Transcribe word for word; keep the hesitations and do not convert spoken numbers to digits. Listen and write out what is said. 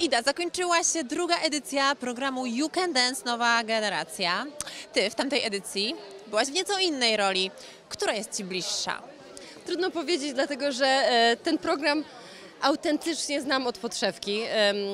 Ida, zakończyła się druga edycja programu You Can Dance Nowa Generacja. Ty w tamtej edycji byłaś w nieco innej roli. Która jest Ci bliższa? Trudno powiedzieć, dlatego że e, ten program autentycznie znam od podszewki. Em,